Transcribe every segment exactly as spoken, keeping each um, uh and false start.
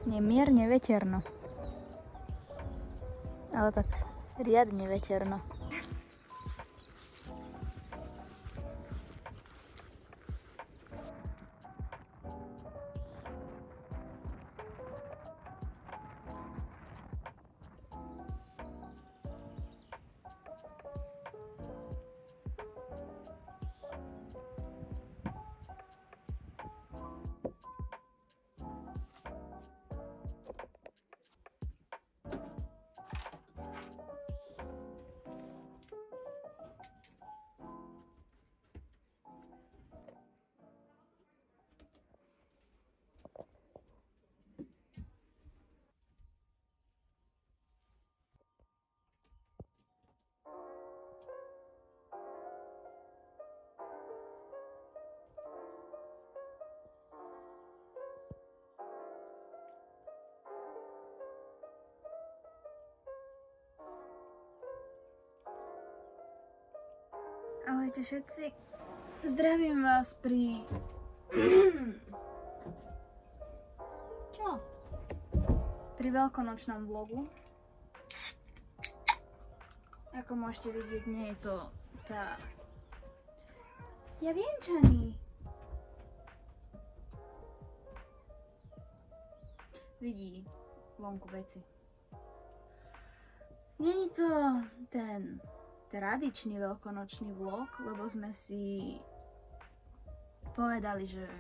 Je mierne veterno. Ale tak riadne veterno. Ahojte všetci, zdravím vás pri... Čo? Pri veľkonočnom vlogu. Ako môžete vidieť, nie je to tá... Ja vienčaný. Vidí vonku veci. Nie je to ten... tradičný veľkonočný vlog, lebo sme si povedali, že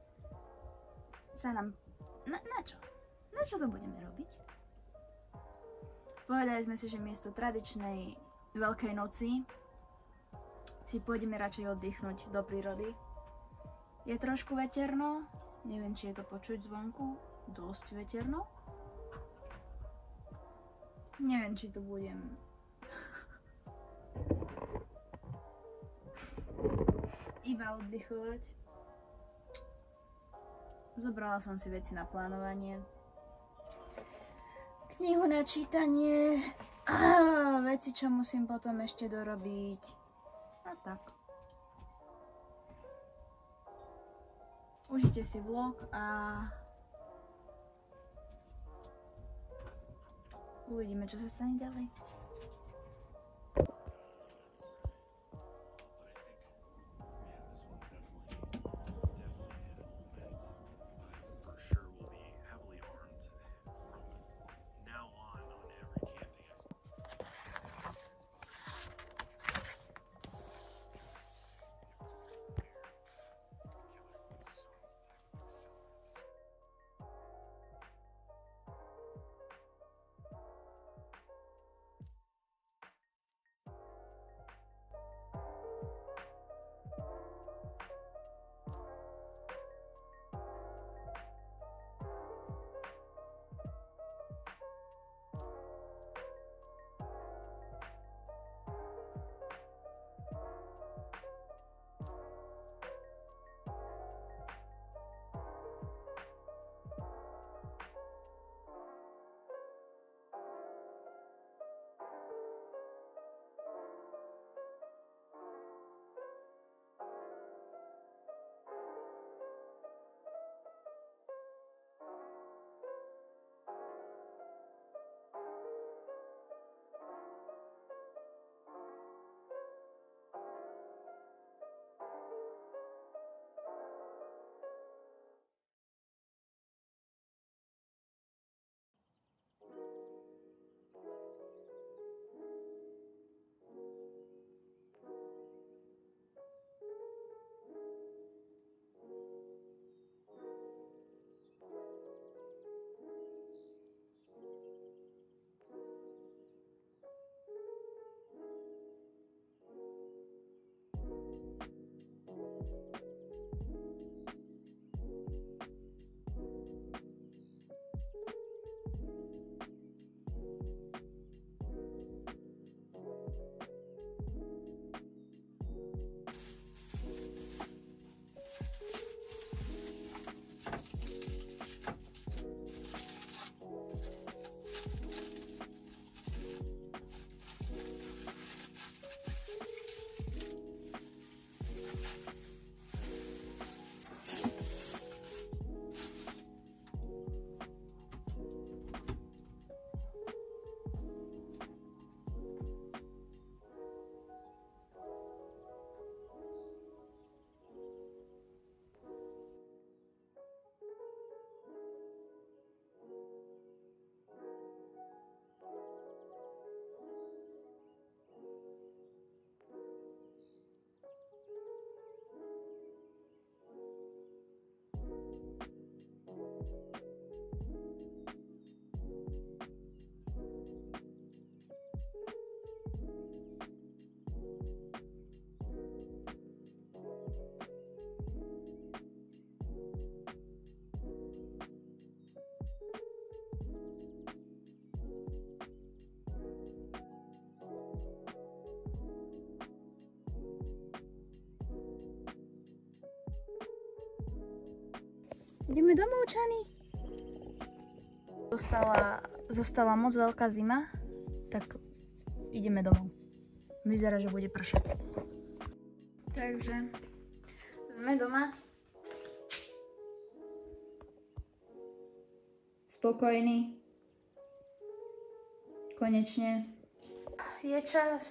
sa nám... Na, na čo? Na čo to budeme robiť? Povedali sme si, že miesto tradičnej Veľkej noci si pôjdeme radšej oddychnúť do prírody. Je trošku veterno, neviem, či je to počuť zvonku, dosť veterno. Neviem, či to budem... iba oddychovať. Zobrala som si veci na plánovanie, knihu na čítanie, a veci, čo musím potom ešte dorobiť a tak. Užite si vlog a uvidíme, čo sa stane ďalej. Ideme domov, Čany. Zostala, zostala moc veľká zima, tak ideme domov. Vyzerá, že bude pršať. Takže sme doma. Spokojní. Konečne. Je čas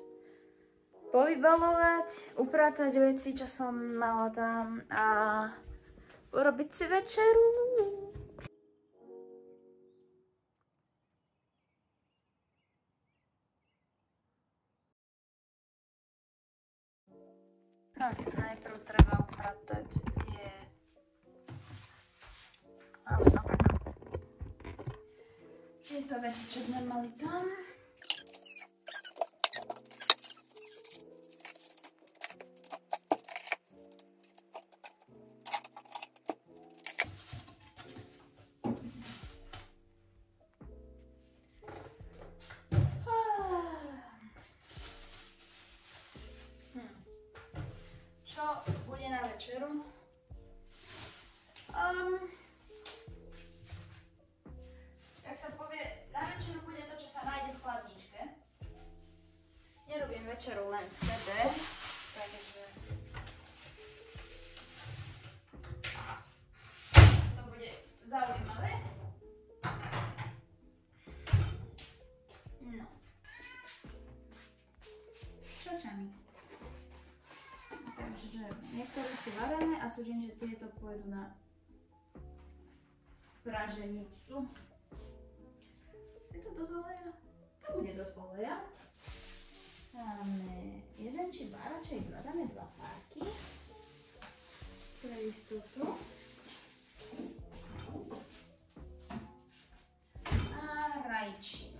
povybalovať, upratať veci, čo som mala tam a urobiť si večeru. Tak, najprv treba upratať tie... Ale no tak. Tieto veci, čo sme mali tam. Čo bude na večeru? Um, jak sa povie, na večeru bude to, čo sa nájde v chladničke. Nerobím večeru len sebe, takže to bude zaujímavé. No. Čo, Čany? Takže niektoré sú varené a súžim, že tieto pôjdu na praženicu. Je to dosť oleja? To bude dosť oleja. Dáme jeden či dva, radšej dva, dáme dva párky. Pre istotu. A rajčí.